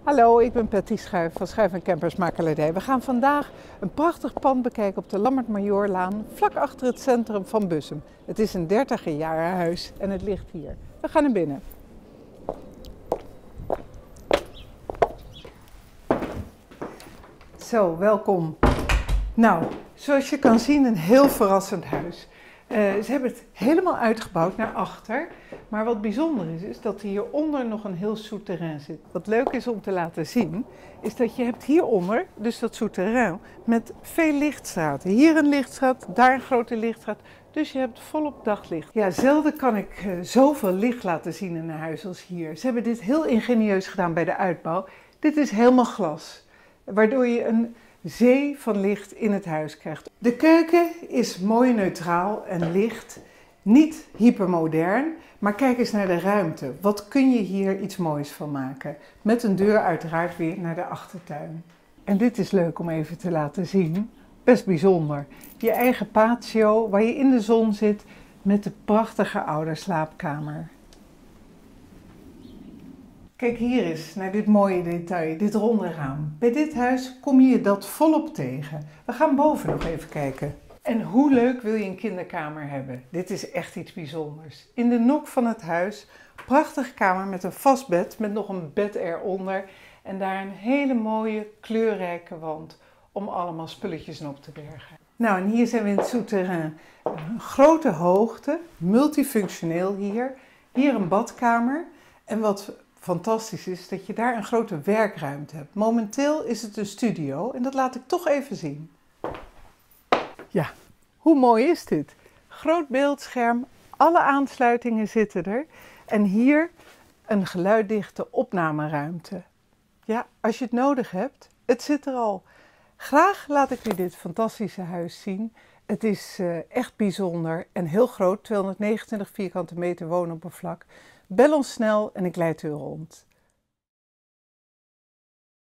Hallo, ik ben Patty Schuijf van Schuijf & Kempers Makelaardij. We gaan vandaag een prachtig pand bekijken op de Lammert-Majoorlaan, vlak achter het centrum van Bussum. Het is een 30-jarige huis en het ligt hier. We gaan naar binnen. Zo, welkom. Nou, zoals je kan zien, een heel verrassend huis. Ze hebben het helemaal uitgebouwd naar achter. Maar wat bijzonder is dat hieronder nog een heel souterrain zit. Wat leuk is om te laten zien, is dat je hebt hieronder, dus dat souterrain, met veel lichtstraten. Hier een lichtstraat, daar een grote lichtstraat. Dus je hebt volop daglicht. Ja, zelden kan ik zoveel licht laten zien in een huis als hier. Ze hebben dit heel ingenieus gedaan bij de uitbouw. Dit is helemaal glas, waardoor je een zee van licht in het huis krijgt. De keuken is mooi neutraal en licht, niet hypermodern, maar kijk eens naar de ruimte. Wat kun je hier iets moois van maken? Met een deur uiteraard weer naar de achtertuin. En dit is leuk om even te laten zien, best bijzonder. Je eigen patio waar je in de zon zit met de prachtige ouderslaapkamer. Kijk hier eens naar dit mooie detail, dit ronde raam. Bij dit huis kom je dat volop tegen. We gaan boven nog even kijken. En hoe leuk wil je een kinderkamer hebben? Dit is echt iets bijzonders. In de nok van het huis, prachtige kamer met een vast bed, met nog een bed eronder. En daar een hele mooie kleurrijke wand om allemaal spulletjes op te bergen. Nou, en hier zijn we in het souterrain. Een grote hoogte, multifunctioneel hier. Hier een badkamer en wat fantastisch is dat je daar een grote werkruimte hebt. Momenteel is het een studio en dat laat ik toch even zien. Ja, hoe mooi is dit? Groot beeldscherm, alle aansluitingen zitten er. En hier een geluiddichte opnameruimte. Ja, als je het nodig hebt, het zit er al. Graag laat ik u dit fantastische huis zien. Het is echt bijzonder en heel groot, 229 vierkante meter woonoppervlak. Bel ons snel en ik leid u rond.